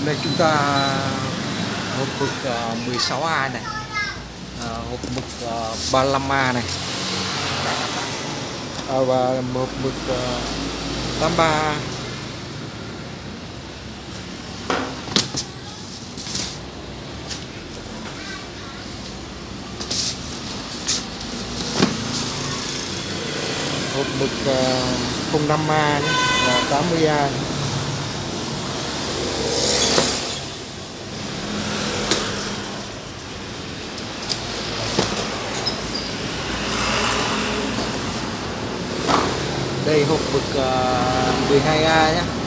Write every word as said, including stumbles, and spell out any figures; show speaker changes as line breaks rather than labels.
Đây chúng ta hộp mực uh, mười sáu A này, uh, hộp mực uh, ba mươi lăm A này, à, và hộp mực uh, tám mươi ba A. Hộp mực uh, không năm A nhé, và tám mươi A nhé. Đây hộp mực uh, mười hai A nhé.